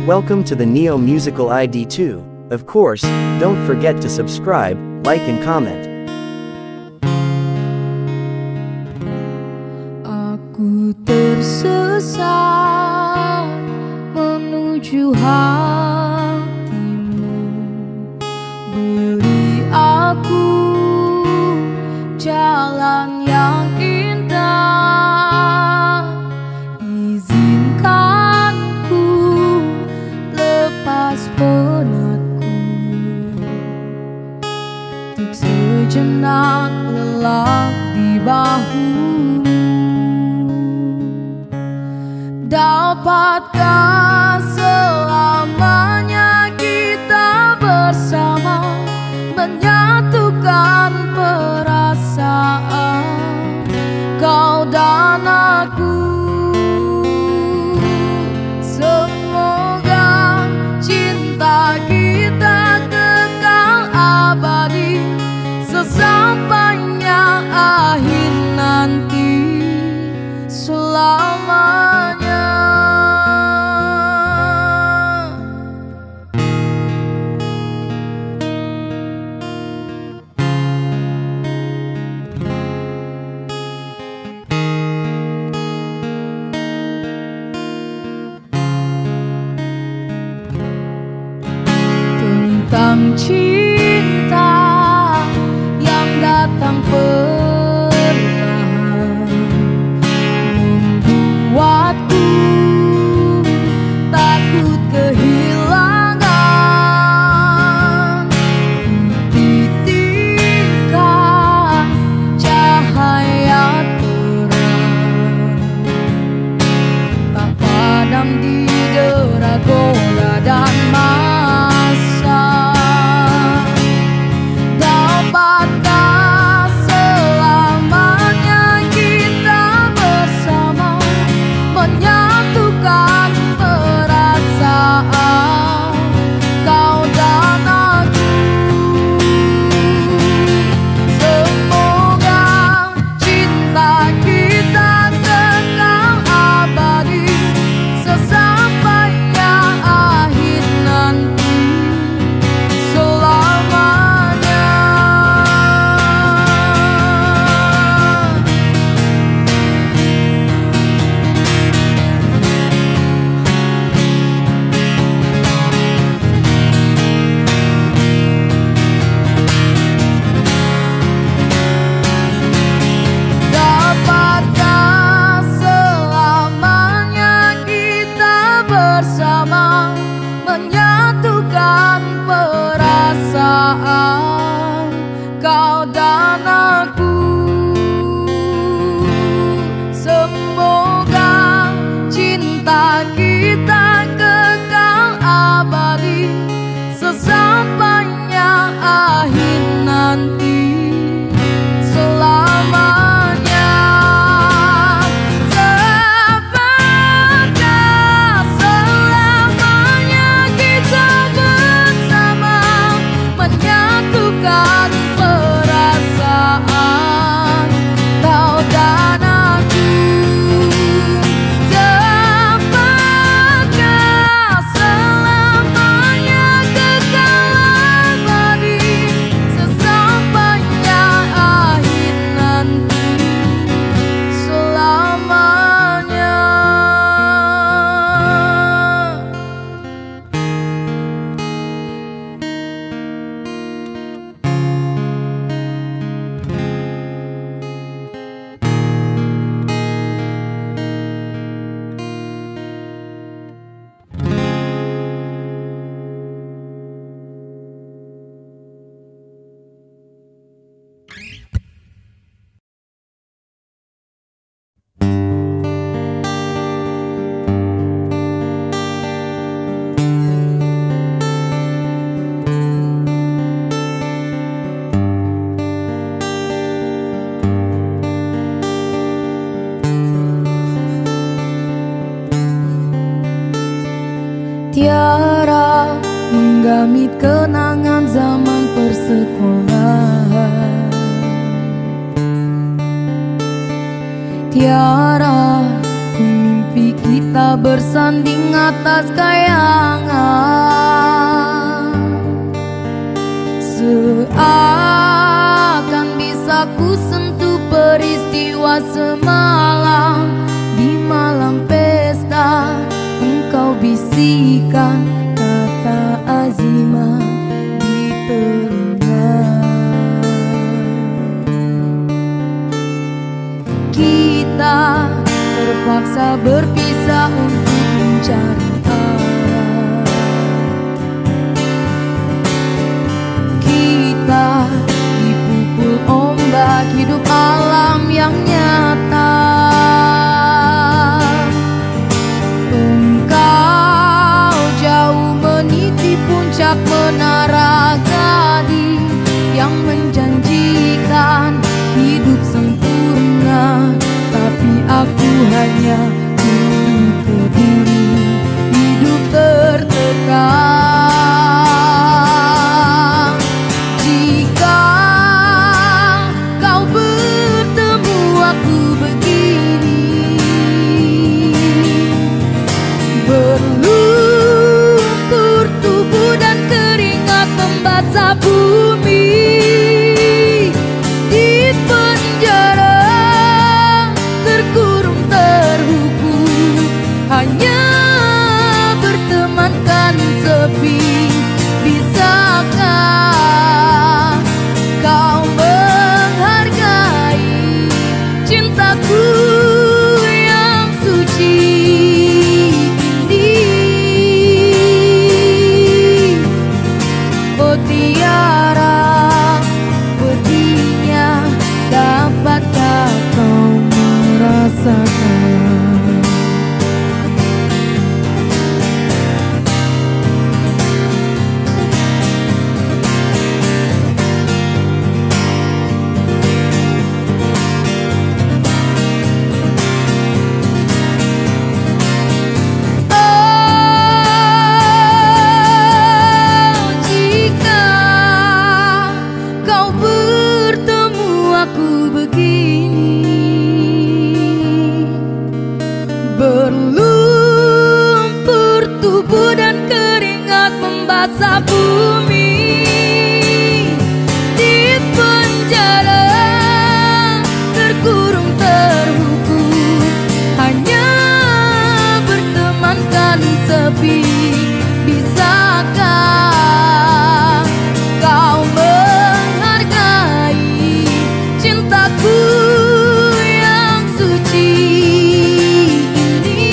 Welcome to the Neo Musical ID 2. Of course, don't forget to subscribe, like and comment. Aku tersesat menuju hatimu. Beri aku jalan yang indah. Izinkan ku lepas penatku. Untuk sejenak lelap di bahumu. Dapatkah selamanya kita bersama, menyatukan perasaan kau dan aku. Semoga cinta kita kekal abadi sesampainya akhir nanti, selamanya. Tentang cinta yang datang perlahan, membuatku takut kehilangan. Titikkan cahaya terang, tak padam di dera goda dan masa. Dapatkah selamanya kita bersama, menyatukan perasaan kau dan aku. Semoga cinta kita kekal abadi sesampainya akhir nanti, selamanya. Dapatkah selamanya kita bersama, menyatukan perasaan kau dan aku. Semoga cinta kita kekal abadi sesampainya akhir nanti, selamanya. Dapatkah selamanya kita bersama, menyatukan perasaan kau dan aku. Dapatkah selamanya kekal abadi sesampainya akhir nanti, selamanya. Tiara menggamit kenangan zaman persekolahan. Tiara ku mimpi kita kita bersanding atas kayangan. Seakan bisa ku sentuh peristiwa semalam. Di malam pesta engkau bisikan kata azimat di telinga. Kita terpaksa berpisah untuk mencari arah. Kita dipukul ombak hidup alam yang nyata. Engkau jauh meniti puncak menara gading yang menjanjikan hidup sempurna. Tapi aku hanya untuk peduli hidup tertekan. Jika kau bertemu aku begini, berlumpur tubuh dan keringat membasah bumi. Di penjara terkurung terhukum, hanya bertemankan sepi. Bisakah kau menghargai cintaku yang suci ini? Oh tiara pedihnya, dapatkah kau merasakan? Berlumpur tubuh dan keringat membasah bumi. Di penjara terkurung terhukum, hanya bertemankan sepi. Bisakah kau menghargai cintaku yang suci ini?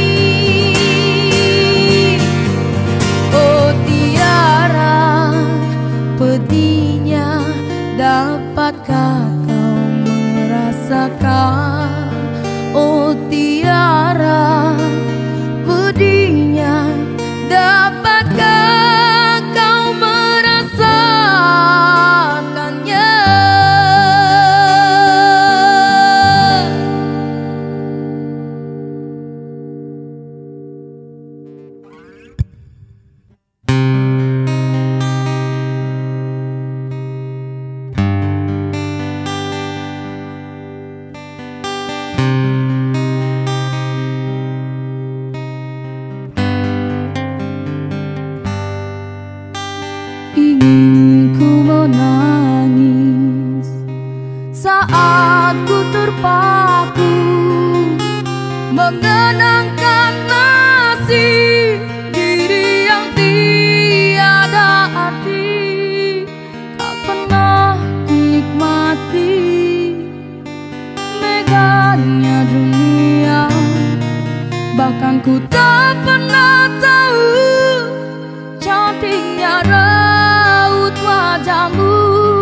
Oh tiara pedihnya, dapatkah kau merasakan? Oh tiara pedihnya, dapatkah kau merasakannya? Ingin ku menangis saat ku terpaku mengenangkan nasib diri yang tiada arti. Tak pernah ku nikmati megahnya dunia, bahkan ku tak pernah tahu cantiknya raut wajahmu.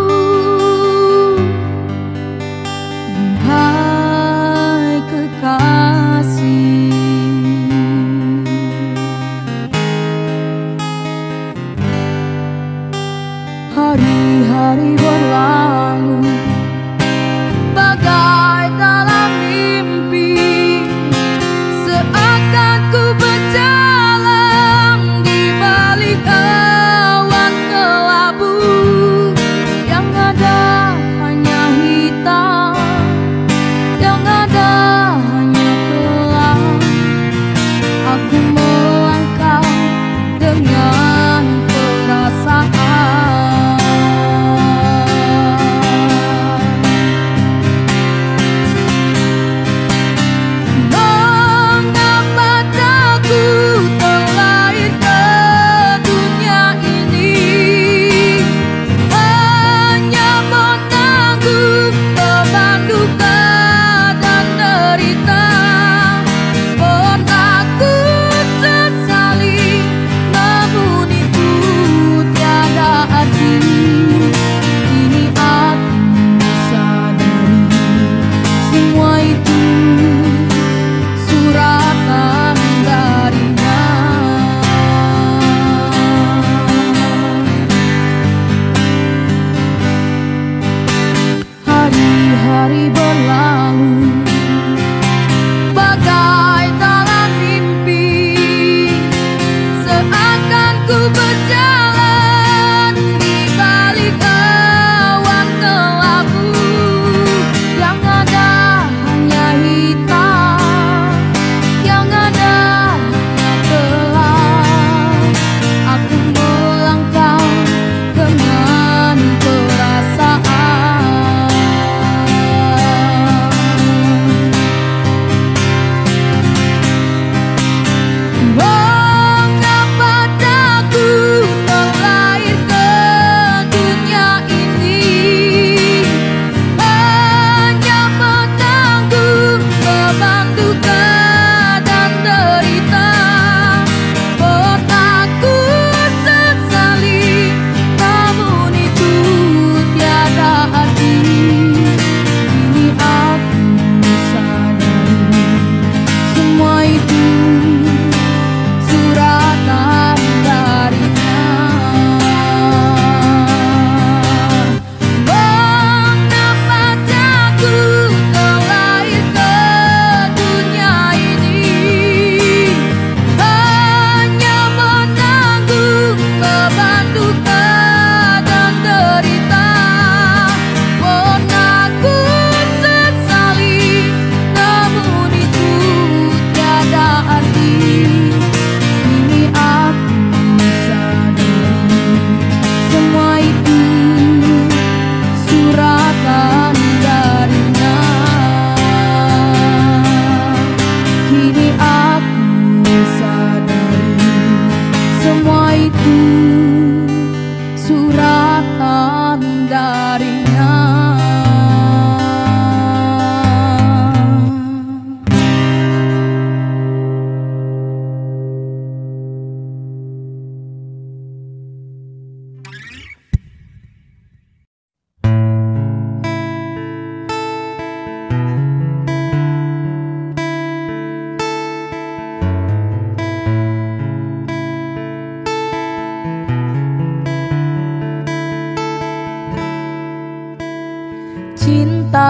Hai kekasih, hari-hari berlalu bagai dalam mimpi, seakan ku berjalan di balik awan kelabu.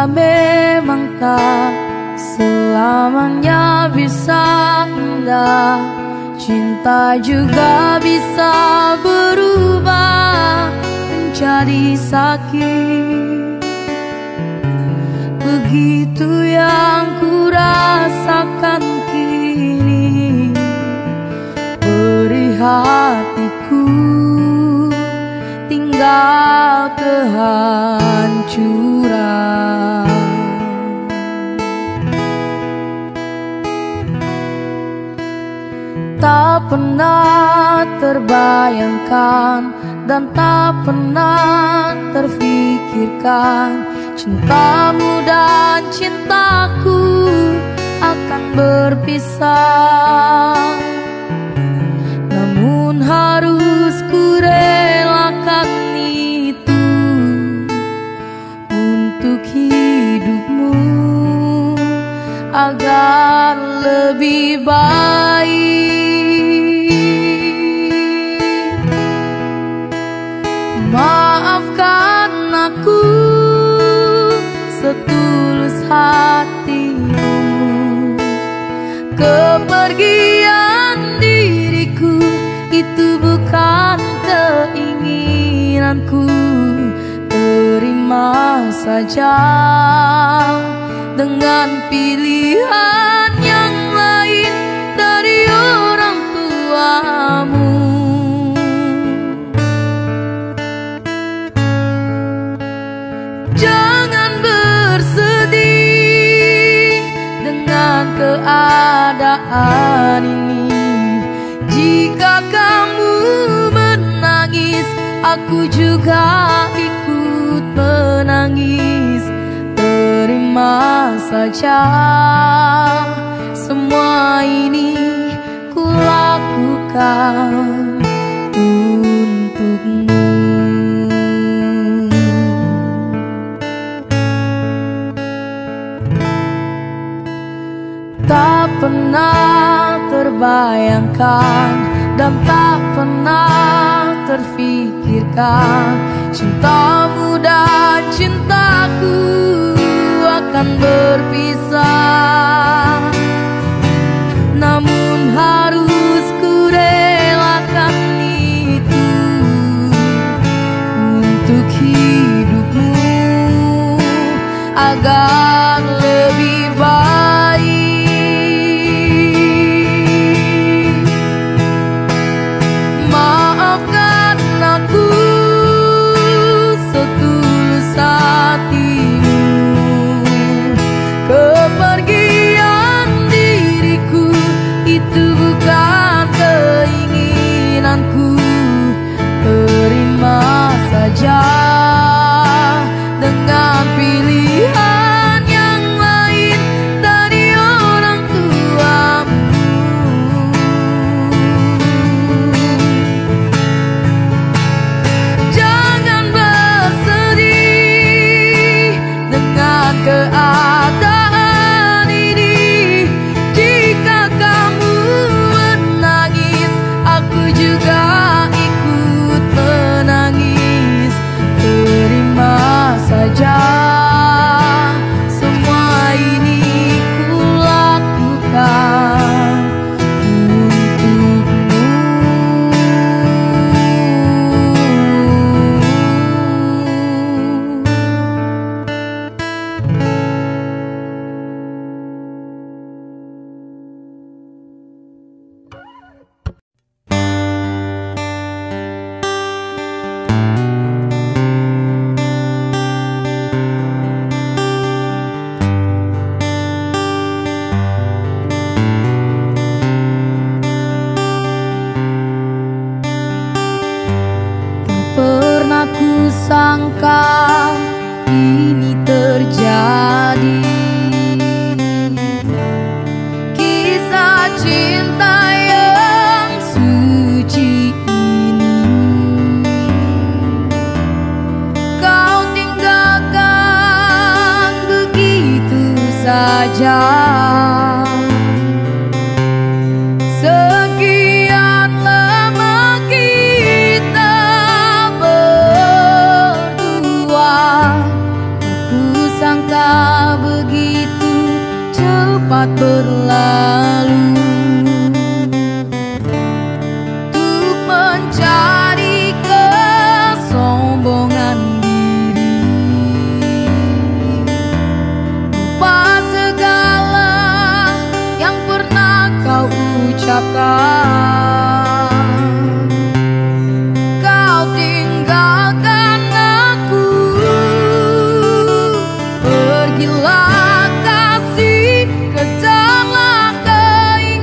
Jika memang tak selamanya bisa indah, cinta juga bisa berubah menjadi sakit. Begitu yang ku rasakan kini, beri hatiku tinggal kehancuran. Tak pernah terbayangkan dan tak pernah terfikirkan cintamu dan cintaku akan berpisah. Namun harus ku relakan itu untuk hidupmu agar lebih baik. Maafkan aku setulus hatimu, kepergian diriku itu bukan keinginanku. Terima saja dengan pilihan yang lain dari orang tuamu. Jangan bersedih dengan keadaan ini. Jika kamu menangis, aku juga ikut menangis. Terima saja semua ini ku lakukan untukmu. Tak pernah terbayangkan dan tak pernah terfikirkan cintamu dan cintaku akan berpisah. Namun harus ku relakan itu untuk hidupmu agar lebih baik. Maafkan aku setulus hatimu, kepergian diriku itu bukan keinginanku. Terima saja dengan pilihan yang lain dari orang tuamu. Jangan bersedih dengan keadaan ini. Jika kamu menangis, aku juga ikut menangis. Terima saja semua ini ku lakukan untukmu. Pernah ku sangka ini terjadi, kisah cinta yang suci ini kau tinggalkan begitu saja. Sekian lama kita berdua, aku sangka dapat berlalu untuk mencari kesombongan diri, lupa segala yang pernah kau ucapkan. Kau tinggalkan aku, pergilah kasih, kejarlah keinginan.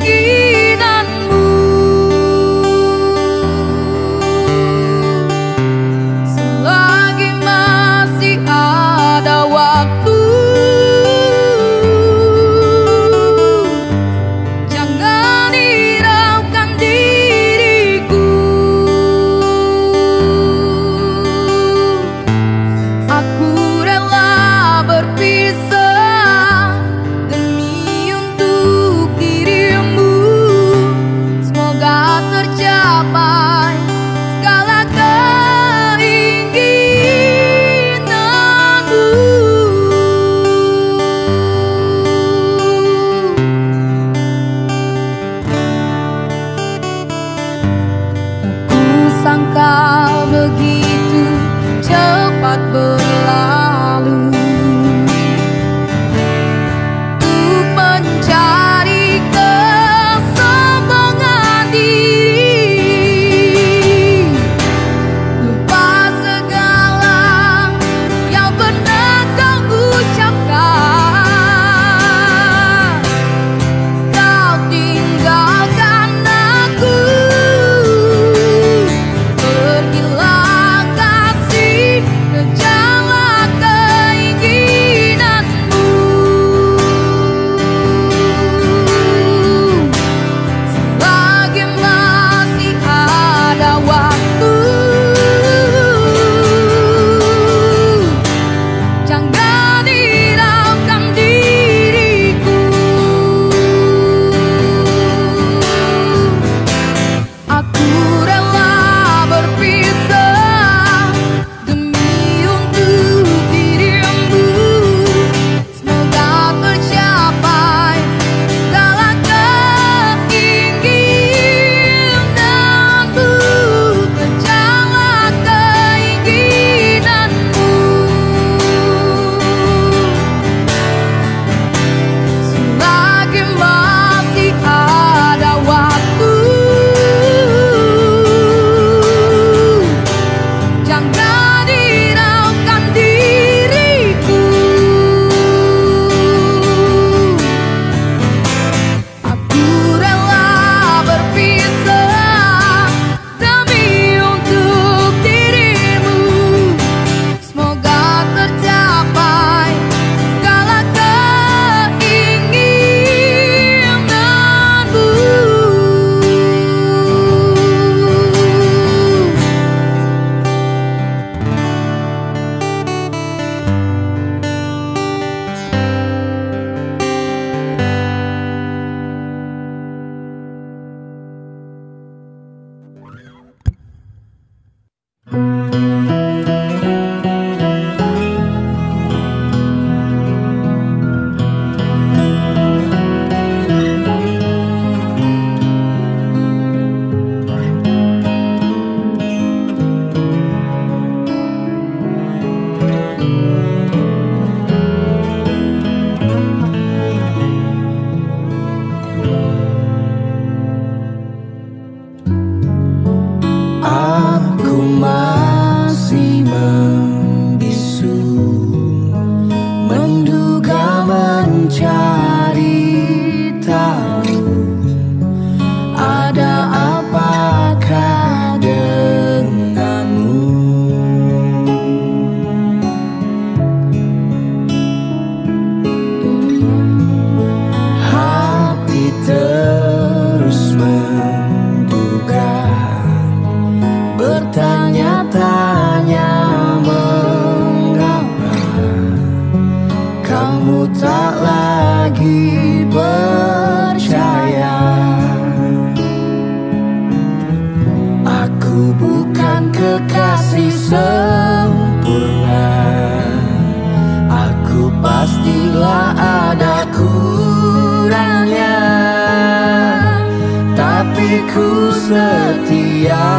ku setia,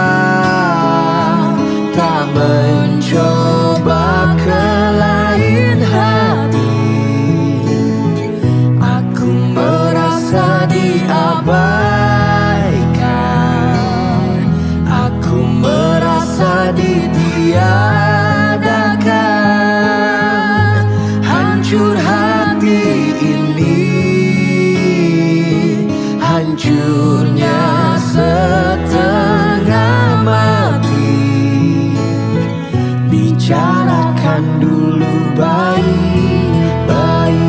tak mencoba ke lain hati. Aku merasa diabaikan, aku merasa ditiadakan. Hancur hati ini, hancurnya setengah mati. Bicarakan dulu baik-baik.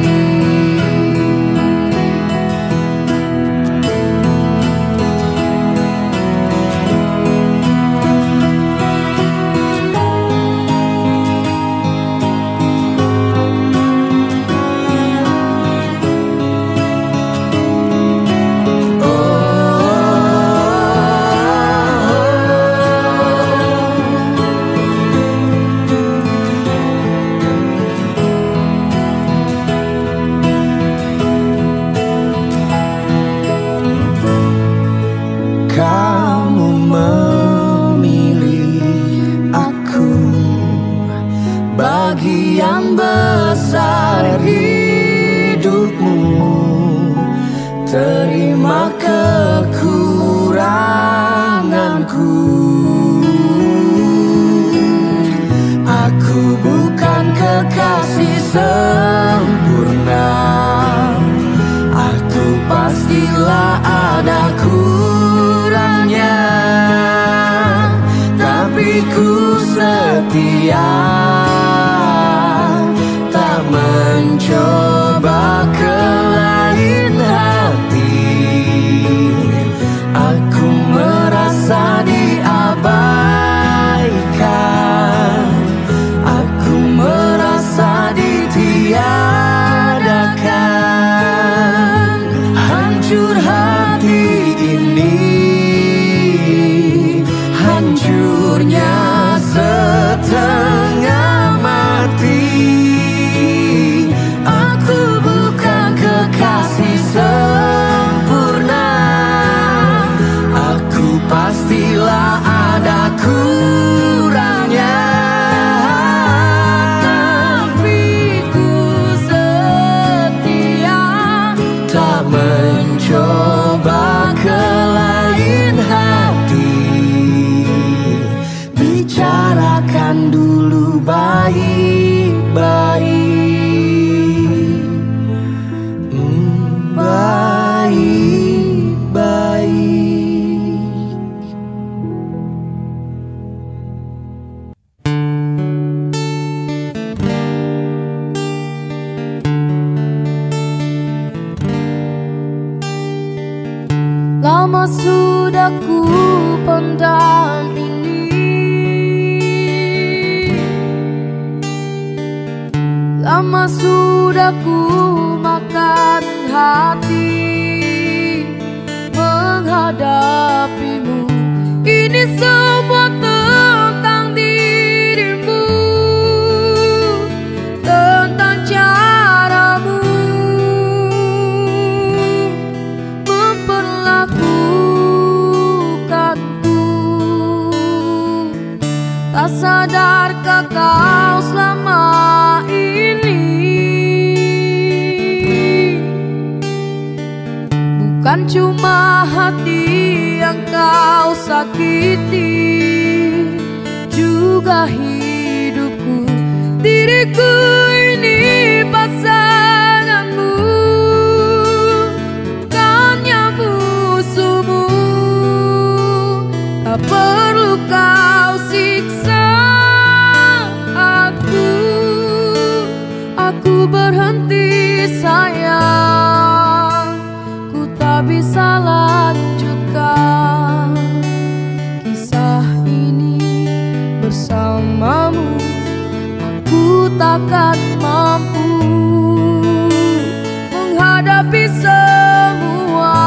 Kamu memilih aku, bagian besar hidupmu. Terima kekuranganku. Aku bukan kekasih sempurna, aku pastilah ada kurangnya. Tapi ku setia, tak mencoba ke lain hati. Aku merasa diabaikan, aku merasa ditiadakan. Hancur hati ini, hancurnya setengah mati. Aku bukan kekasih sempurna, aku pastilah ada kurangnya. Tapi ku setia, tak mencoba ke lain hati. Bicarakan dulu baik-baik. Baik-baik. Lama sudah ku pendam ini, lama sudah ku makan hati menghadapimu. Ini semua tentang dirimu, tentang caramu memperlakukanku. Tak sadarkah kau selama ini, bukan cuma hati yang kau sakiti, juga hidupku, diriku ini pasanganmu, bukannya musuhmu. Tak perlu kau siksa aku berhenti sayang. Ku tak bisa lanjutkan kisah ini bersamamu. Aku takkan mampu menghadapi semua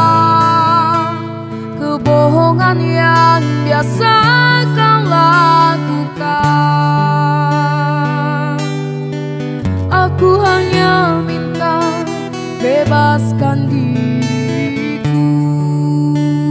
kebohongan yang biasa kau lakukan. Aku hanya minta bebaskan diriku.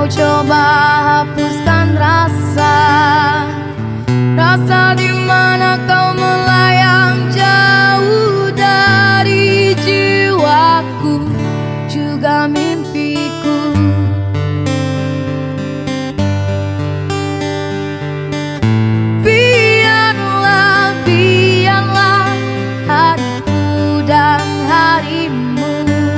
Kau coba hapuskan rasa di mana kau melayang jauh dari jiwaku juga mimpiku. Biarlah hariku dan harimu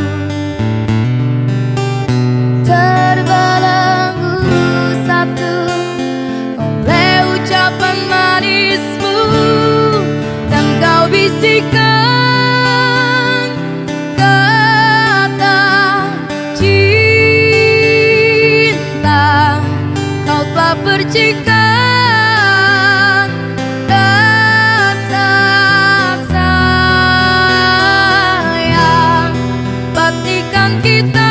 terbelenggu satu oleh ucapan manismu, dan kau bisikkan kata cinta. Kau telah percikan rasa sayang. Pastikan kita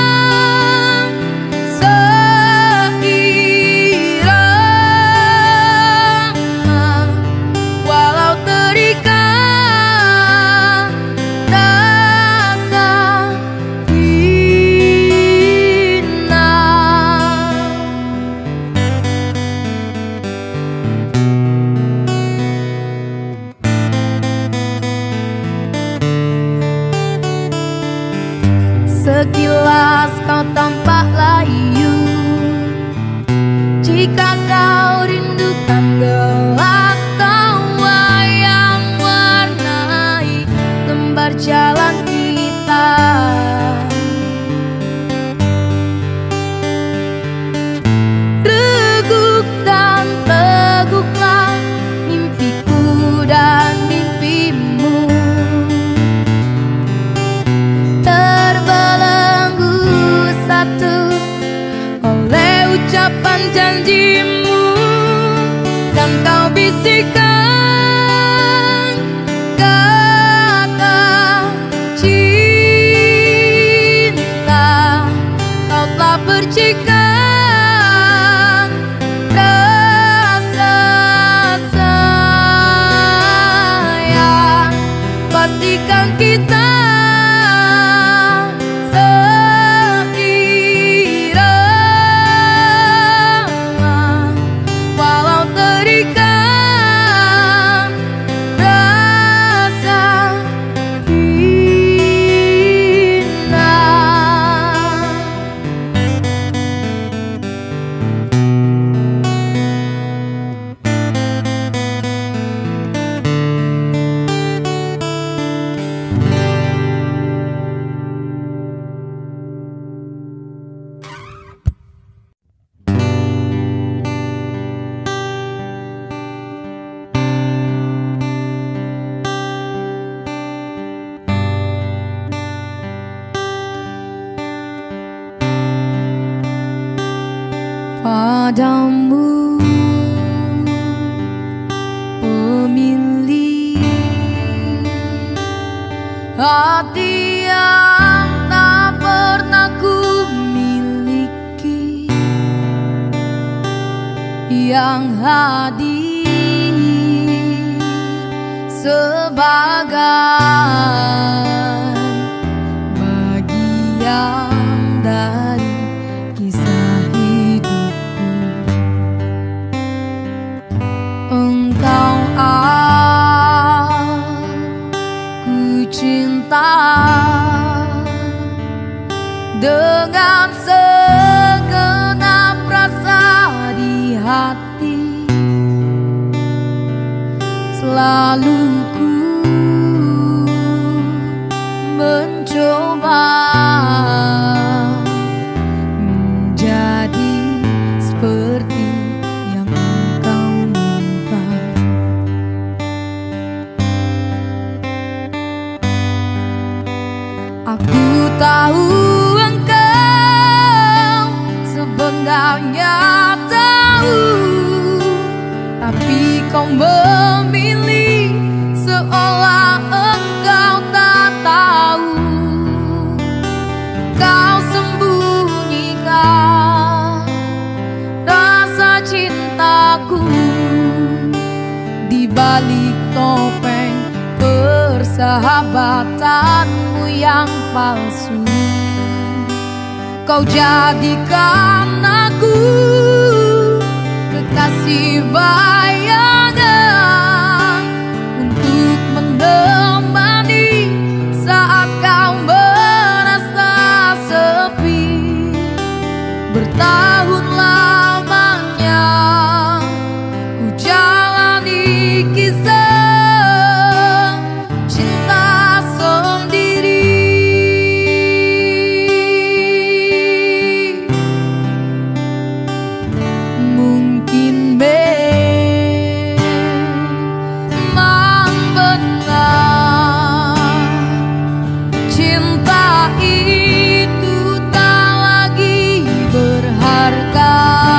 sekilas kau tampak layu. Jika kau rindukan gelak tawa yang warnai lembar jalan kita, reguk dan teguklah mimpiku dan mimpimu. Oleh ucapan janjimu, dan kau bisikkan kata cinta. Kau telah percikan rasa sayang. Pastikan kita padamu pemilih hati yang tak pernah ku miliki, yang hadir sebagai bagian dari kisah hidupku. Engkau aku cinta dengan segenap rasa di hati. Selalu ku mencoba menjadi seperti yang engkau minta. Aku tahu engkau sebenarnya tahu, tapi kau memilih seolah engkau tak tahu. Kau sembunyikan rasa cintaku di balik topeng persahabatanmu yang palsu. Kau jadikan aku kekasih bayangan untuk menemani saat kau merasa sepi. Bertahun lamanya ku jalani kisah cinta sendiri. Mungkin memang benar cinta itu tak lagi berharga.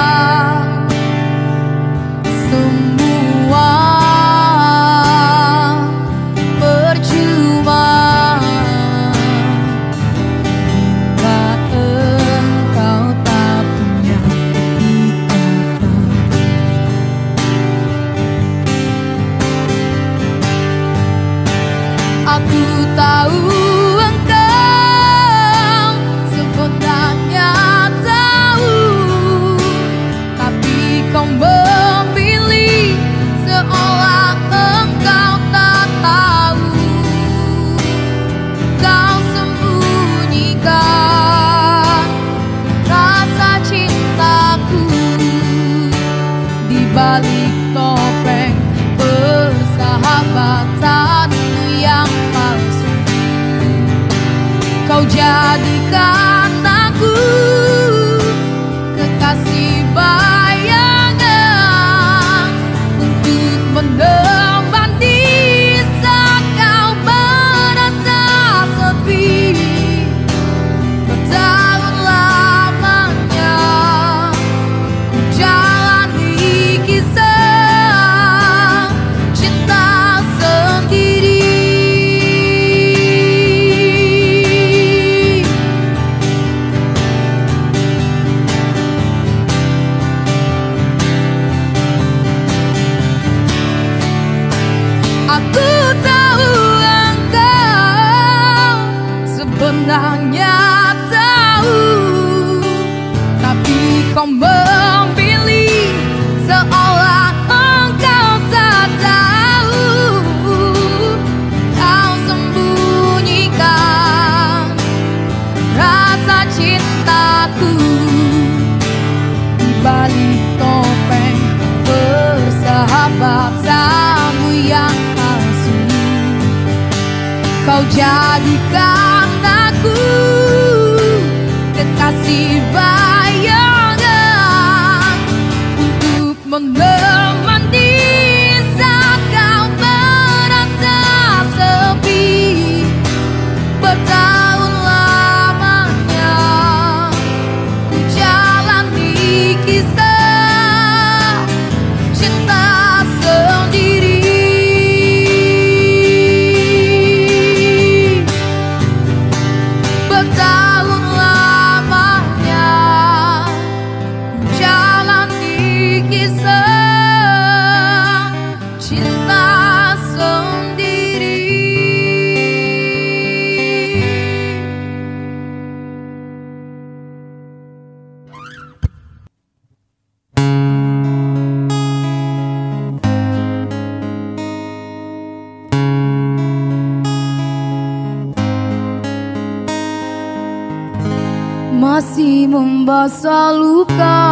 Semua percuma jika engkau tak punya ikatan. Aku tahu engkau sebenarnya tahu, tapi kau memilih seolah engkau tak tahu. Kau sembunyikan rasa cintaku di balik topeng persahabatanmu yang palsu. Kau jadikan aku kekasih bayangan untuk menemani saat kau merasa sepi. Bertahun lamanya ku jalani kisah cinta sendiri. Aku tahu engkau sebenarnya tahu, tapi kau memilih seolah engkau tak tahu. Kau sembunyikan rasa cintaku di balik topeng persahabatanmu yang palsu. Kau jadikan aku kekasih bayangan untuk menemani saat kau merasa sepi. Bertahun lamanya ku jalani kisah cinta sendiri. Bertahun lamanya ku jalani kisah cinta sendiri. Masih membasah luka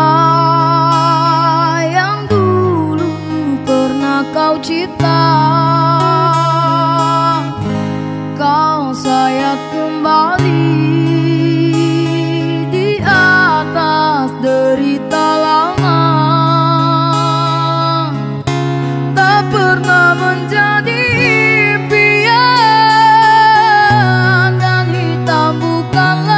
yang dulu pernah kau cipta. Kau sayat kembali di atas derita lama. Tak pernah menjadi impian dan hitam bukanlah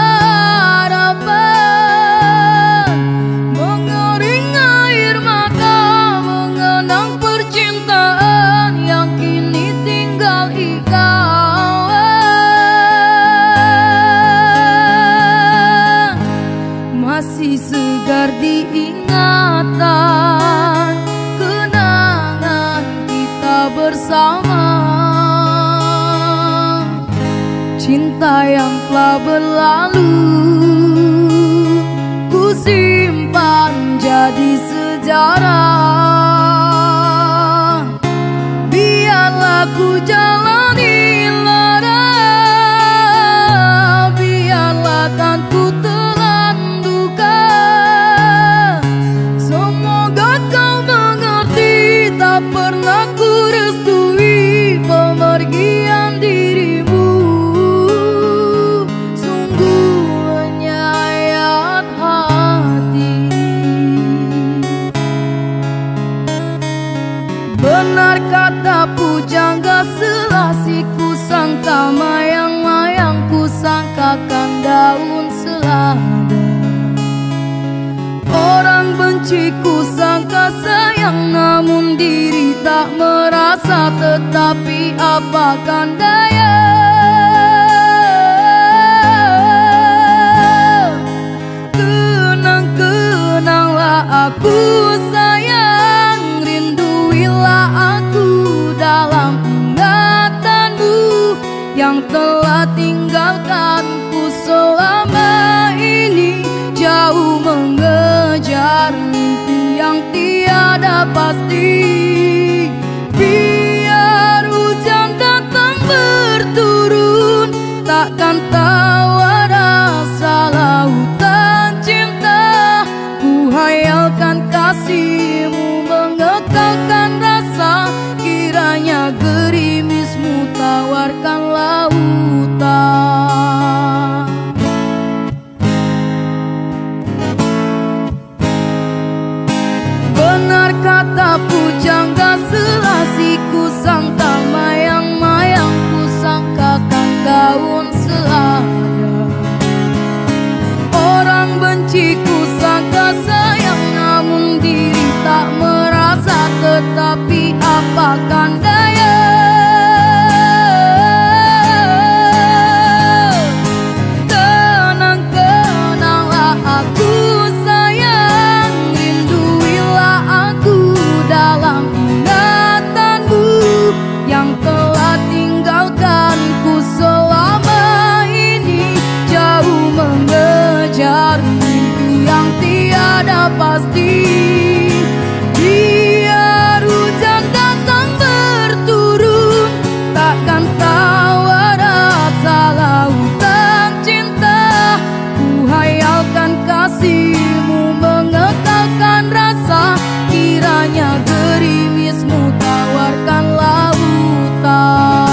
mengering air mata mengenang percintaan yang kini tinggal ikatan. Masih segar diingatan kenangan kita bersama. Cinta yang telah berlalu menjadi sejarah. Biarlah ku jalani lara, biarlah kan ku telan duka. Semoga kau mengerti, tak pernah ku restui pemergian dirimu. Sungguh menyayat hati. Benar kata pujangga selasiku sangka mayang-mayang, ku sangkakan daun selada. Orang benci ku sangka sayang, namun diri tak merasa. Tetapi apakan daya, kenang-kenanglah aku sayang, rinduilah aku dalam ingatanmu yang telah tinggalkanku selama ini, jauh mengejar mimpi yang tiada pasti. Biar hujan datang berturun, takkan tahu rasa lautan cinta. Ku hayalkan kasihmu mengekalkan rasa, kiranya gerimismu tawarkan lautan. Benar kata pujangga selasiku sangka mayang-mayang, ku sangkakan daun selada. Orang benci ku sangka sayang, namun diri tak merasa. Tetapi apakan daya, kenang-kenanglah aku sayang, rinduilah aku dalam ingatanmu yang telah tinggalkanku selama ini, jauh mengejar mimpi yang tiada pasti. Biar hujan datang berturun, takkan tahu rasa lautan cinta. Ku hayalkan kasihmu mengekalkan rasa, kiranya gerimismu tawarkan lautan.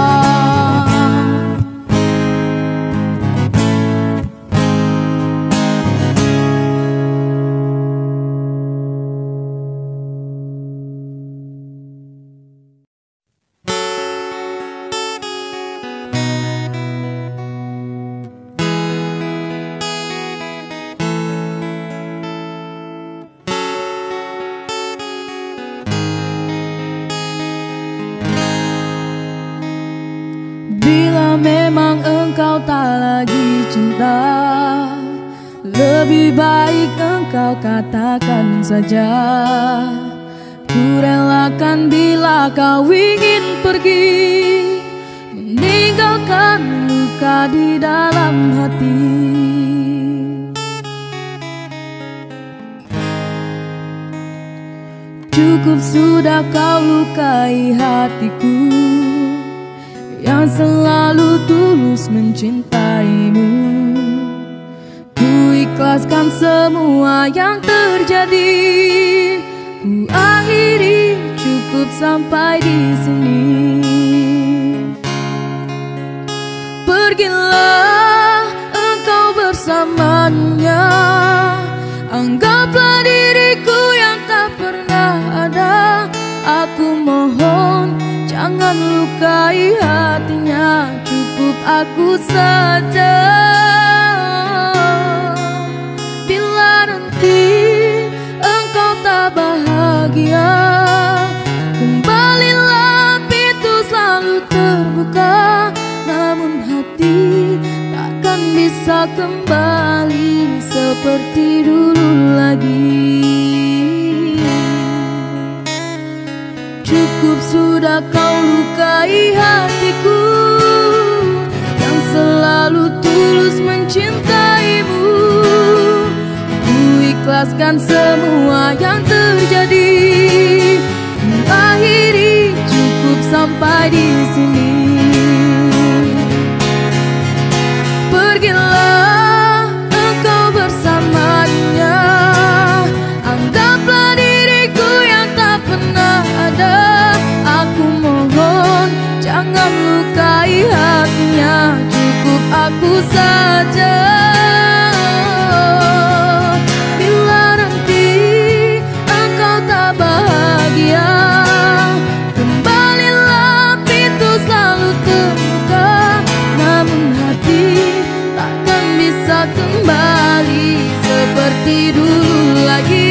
Bila memang engkau tak lagi cinta, lebih baik engkau katakan saja. Ku relakan bila kau ingin pergi, meninggalkan luka di dalam hati. Cukup sudah kau lukai hatiku yang selalu tulus mencintaimu. Ku ikhlaskan semua yang terjadi, ku akhiri cukup sampai di sini. Pergilah engkau bersamanya, anggaplah diriku yang tak pernah ada. Aku mohon jangan lukai hatinya, cukup aku saja. Bila nanti engkau tak bahagia, kembalilah pintu selalu terbuka. Namun hati takkan bisa kembali seperti dulu lagi. Cukup sudah kau lukai hatiku yang selalu tulus mencintaimu. Ku menjelaskan semua yang terjadi. Akhiri cukup sampai di sini. Pergilah engkau bersamanya, anggaplah diriku yang tak pernah ada. Aku mohon jangan lukai hatinya, cukup aku saja. Bila nanti engkau tak bahagia, kembalilah, pintu selalu terbuka. Namun hati takkan bisa kembali seperti dulu lagi.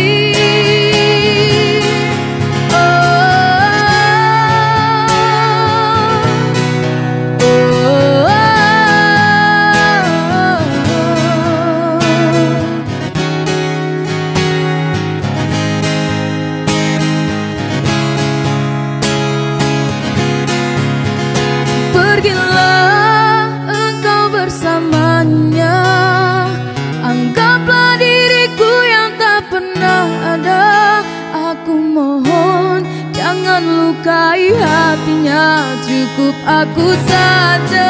Pergilah engkau bersamanya, anggaplah diriku yang tak pernah ada. Aku mohon jangan lukai hatinya, cukup aku saja.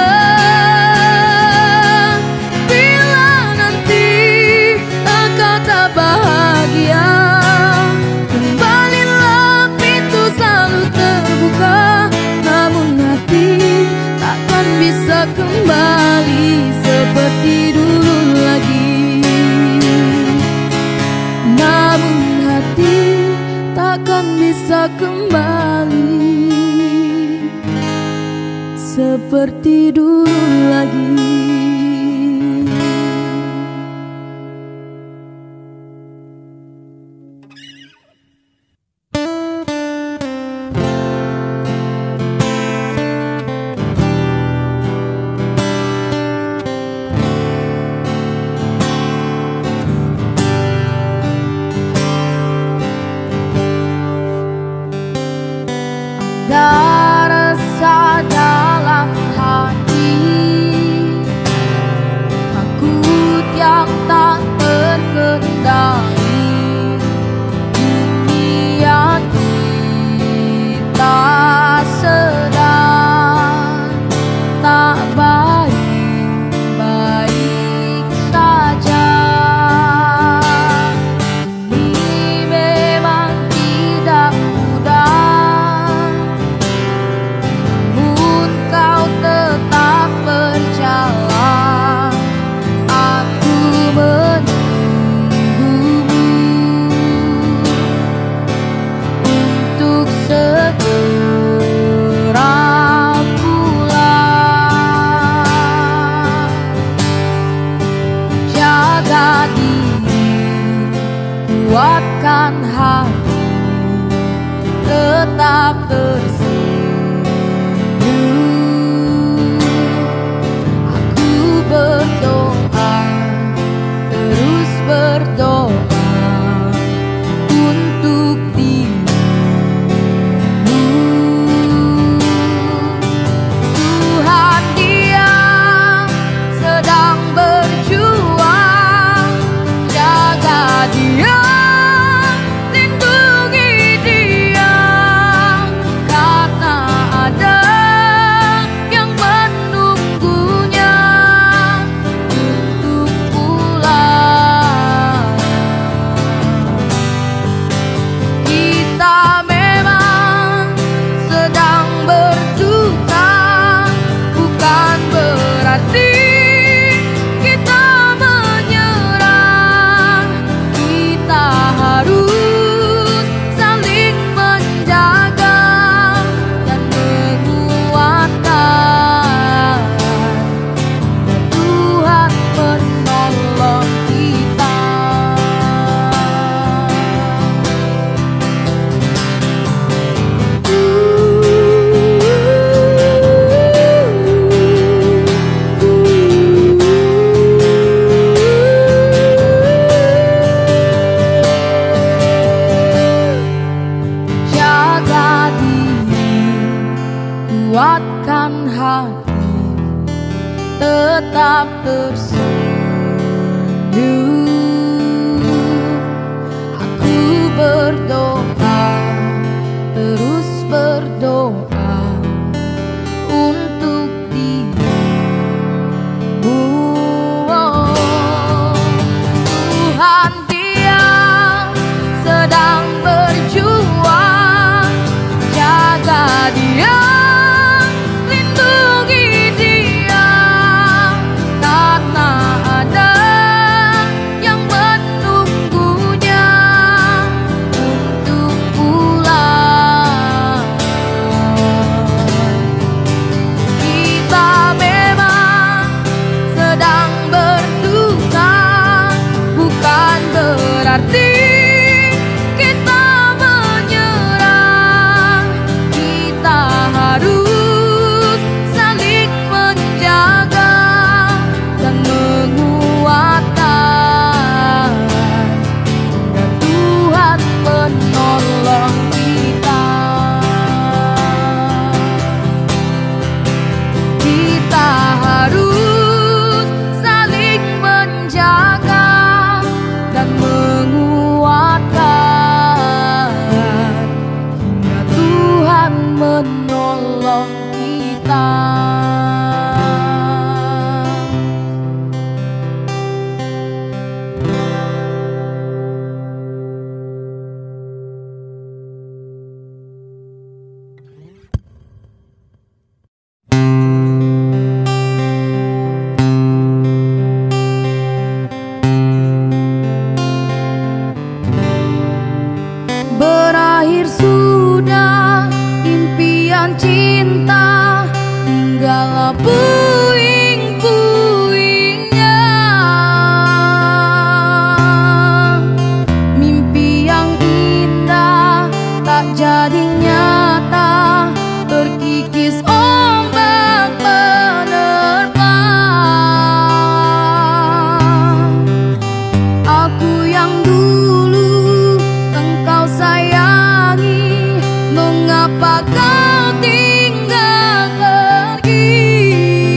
Bila nanti engkau tak bahagia, kembalilah, pintu selalu terbuka. Namun hati takkan bisa kembali seperti dulu lagi. Namun hati takkan bisa kembali seperti dulu lagi. Ada rasa dalam hati, takut yang tak terkendali. Dunia kita sedang tak baik-baik saja. Ini memang tidak mudah, kau tetap berjalan. Aku menunggumu untuk segera pulang. Jaga diri, kuatkan hati, tetap berdoa, terus berdoa untuk dirimu. Tuhan Dia sedang berjuang, jaga Dia, lindungi Dia. sedang berjuang. Jaga dia, lindungi dia, karena ada yang menunggunya untuk pulang. Kita memang sedang berduka, bukan berarti kita menyerah. Kita harus saling menjaga dan menguatkan, dan Tuhan menolong kita. Kita harus saling menjaga dan menguatkan, hingga Tuhan menolong kita. Berakhir sudah impian cinta, tinggallah puing-puingnya. Mimpi yang indah tak jadi nyata, terkikis ombak penerbangan. Aku yang dulu engkau sayangi, mengapa kau tinggal pergi?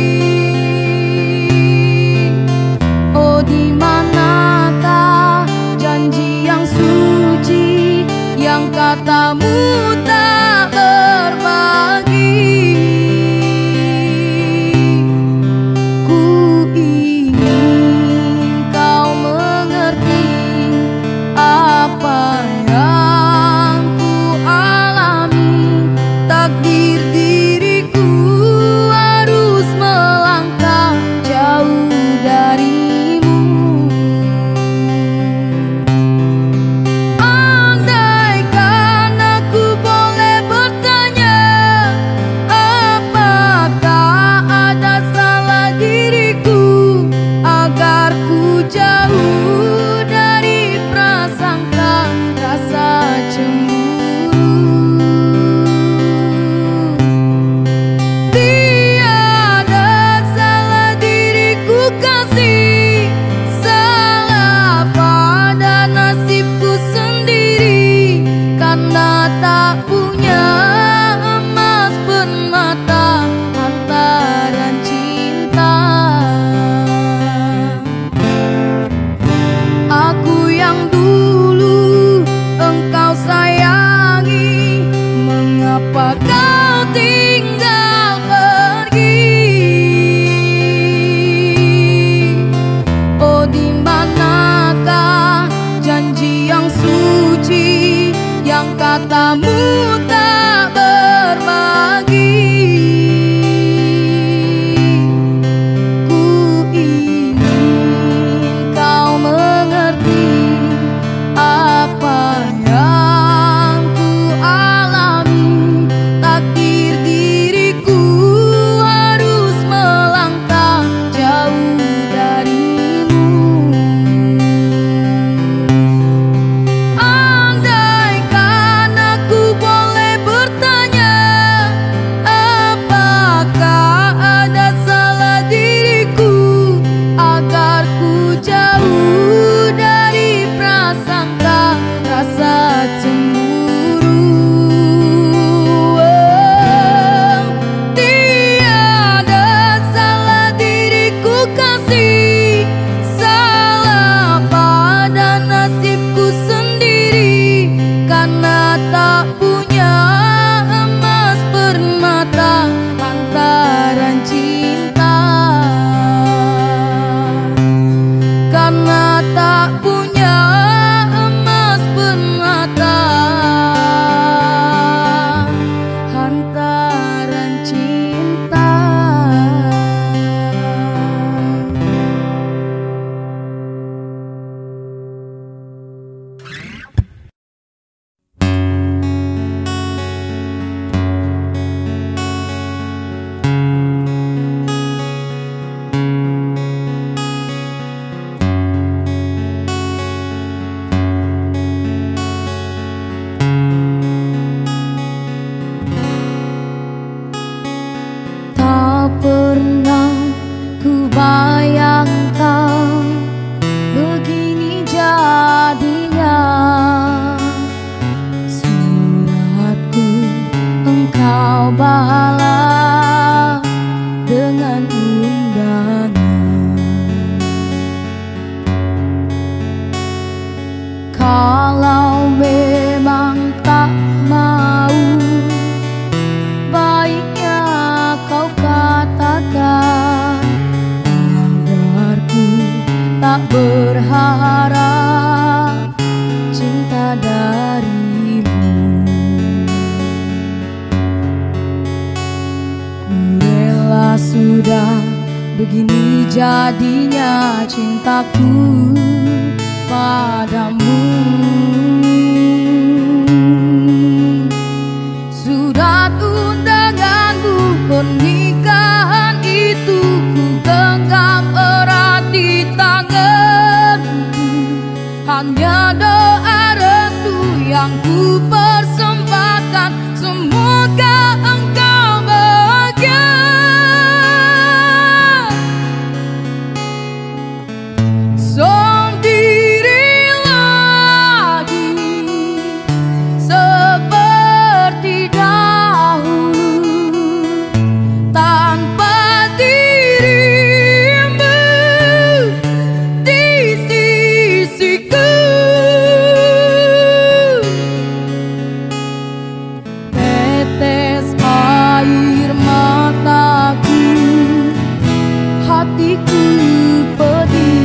Oh, di manakah janji yang suci, yang katamu tak berbagi? Ku ingin kau mengerti apa yang ku alami. Takdir diriku harus melangkah jauh darimu. Andaikan aku boleh bertanya, apakah ada salah diriku agar ku jauh dari prasangka rasa cemburu? Tiada salah diriku kasih, salah pada nasibku sendiri, karena tak punya emas permata antara cinta. Aku yang dulu engkau sayangi, mengapa kau tinggal pergi? Oh, di manakah janji yang suci, yang katamu tak berbagi? Ku ingin kau mengerti apa yang ku alami. Takdir diriku harus melangkah jauh darimu. Andaikan aku Begini jadinya cintaku padamu. Surat undanganmu pernikahan itu ku genggam erat di tanganku. Hanya doa restu yang ku persembahkan, semoga engkau bahagia. Sendiri lagi seperti dahulu, tanpa dirimu di sisiku. Tetes air mataku, hatiku pedih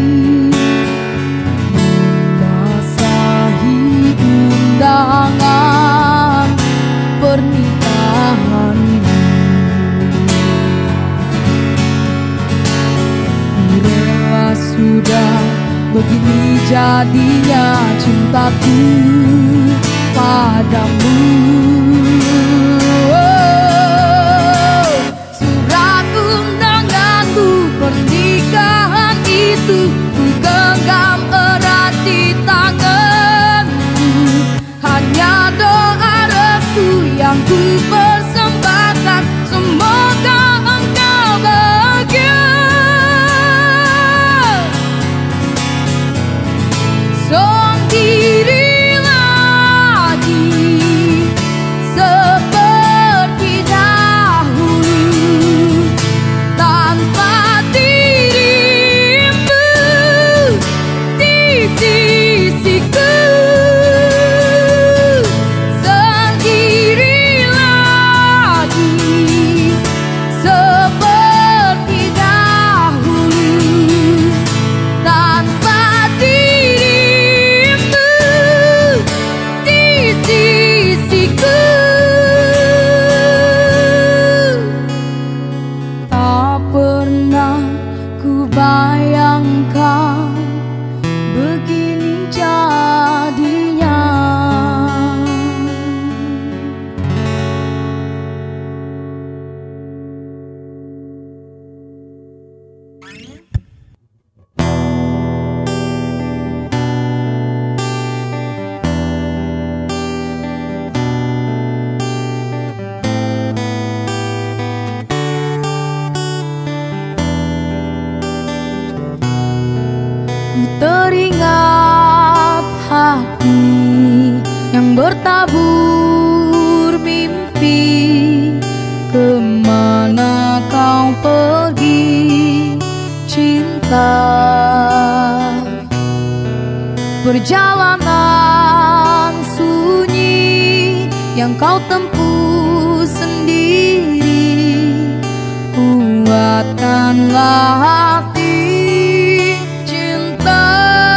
undangan pernikahanmu. Rela sudah begini jadinya cintaku padamu. Surat undanganmu pernikahan itu ku genggam erat di tanganku. Hanya doa restu yang ku persembahkan, semoga engkau bahagia. Sendiri lagi seperti dahulu, tanpa dirimu di sisiku. Bayangkan begini jadinya. Teringat hati yang bertabur mimpi, kemana kau pergi cinta? Perjalanan sunyi yang kau tempuh sendiri, kuatkanlah hati cinta.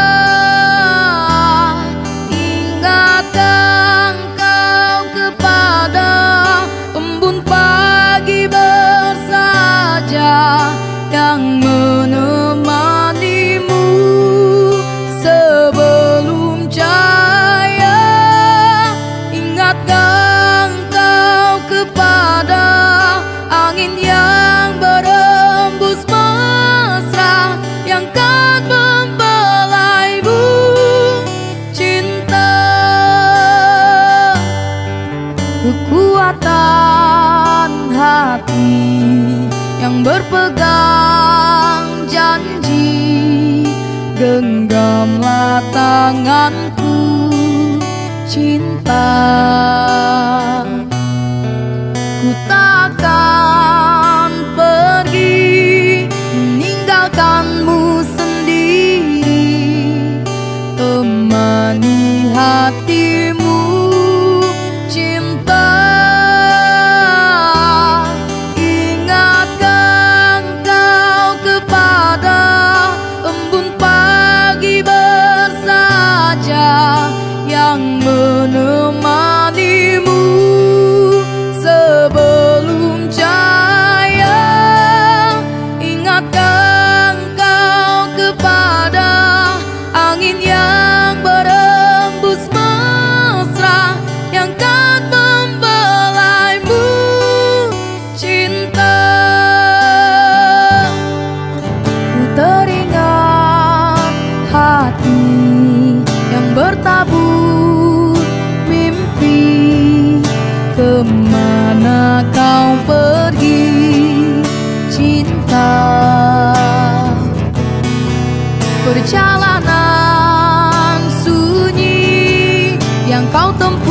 Ingatkan kau kepada embun pagi bersaja yang menemanimu sebelum jatuh. yang berpegang janji. Genggamlah tanganku cinta, ku takkan pergi meninggalkanmu sendiri. Temani hatimu cinta, ingatkan kau kepada embun pagi bersaja yang menemanimu sebelum cahaya. Ingatkan kau kepada angin yang berembus mesra yang kan membelaimu cinta. Ku teringat hati yang bertabur mimpi. Kemana kau pergi cinta? Perjalanan sunyi yang kau tempuh